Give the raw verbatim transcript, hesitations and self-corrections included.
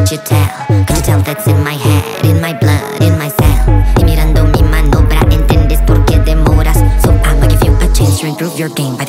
can't you tell? Can't you tell that's in my head, in my blood, in my cell? Y mirando mi maniobra, ¿entiendes por qué demoras? So I'ma give you a chance to improve your game.